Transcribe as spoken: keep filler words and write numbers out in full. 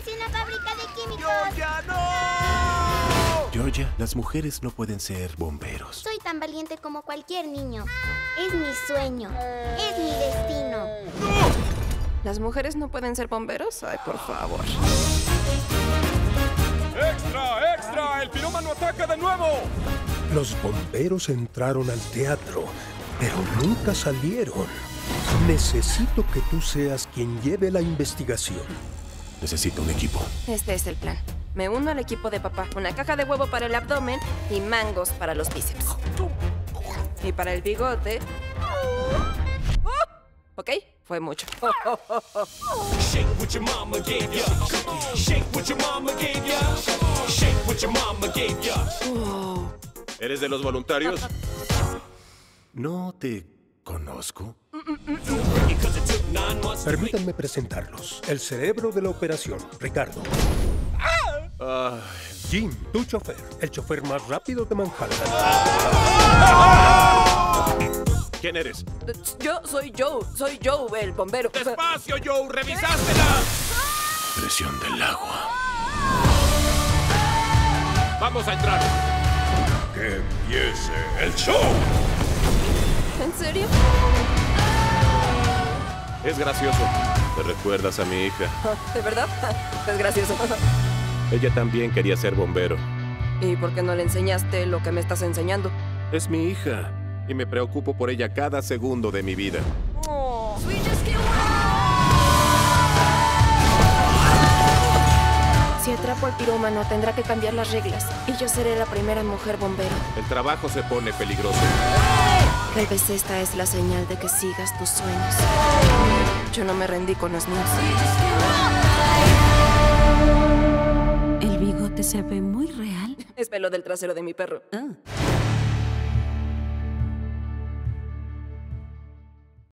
parece una fábrica de químicos. ¡Georgia, no! Georgia, las mujeres no pueden ser bomberos. Soy tan valiente como cualquier niño. Es mi sueño. Es mi destino. ¿Las mujeres no pueden ser bomberos? Ay, por favor. ¡Extra, extra! ¡El pirómano ataca de nuevo! Los bomberos entraron al teatro, pero nunca salieron. Necesito que tú seas quien lleve la investigación. Necesito un equipo. Este es el plan. Me uno al equipo de papá. Una caja de huevo para el abdomen y mangos para los bíceps. Y para el bigote... ¿Ok? Fue mucho. Shake what your mama gave ya. Shake what your mama gave ya. Shake what your mama gave ya. Oh. ¿Eres de los voluntarios? No te conozco. Permítanme presentarlos. El cerebro de la operación, Ricardo. Ah. Jim, tu chofer. El chofer más rápido de Manhattan. ¿Quién eres? Yo soy Joe. Soy Joe, el bombero. ¡Despacio, Joe! ¡Revisástela! Presión del agua. ¡Vamos a entrar! ¡Que empiece el show! ¿En serio? Es gracioso. ¿Te recuerdas a mi hija? ¿De verdad? Es gracioso. Ella también quería ser bombero. ¿Y por qué no le enseñaste lo que me estás enseñando? Es mi hija. Y me preocupo por ella cada segundo de mi vida. Oh. Si atrapo al pirómano, tendrá que cambiar las reglas. Y yo seré la primera mujer bombero. El trabajo se pone peligroso. Tal vez esta es la señal de que sigas tus sueños. Yo no me rendí con los míos. El bigote se ve muy real. Es pelo del trasero de mi perro. Ah.